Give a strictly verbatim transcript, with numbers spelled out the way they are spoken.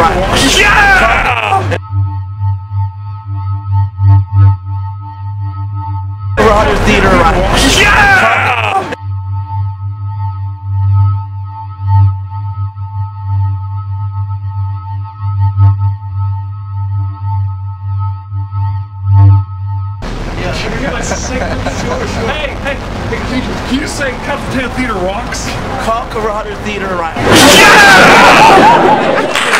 right. Yeah! Theater right. Yeah! Yeah, should we get like sing? Hey, hey, hey, can you say Couch Potato Theatre rocks? Colorado Theater right. Yeah!